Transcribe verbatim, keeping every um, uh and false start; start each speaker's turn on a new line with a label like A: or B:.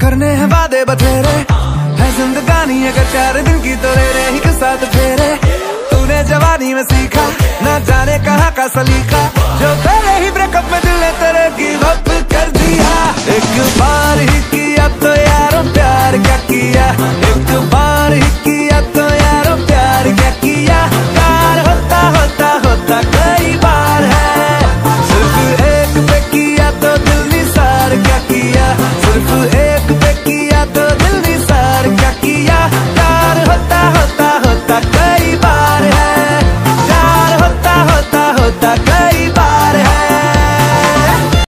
A: करने हैं वादे बथेरे, है जिंदगानी अगर चार दिन की तो ले रहे ही के साथ फेरे। तूने जवानी में सीखा ना जाने कहाँ का सलीका,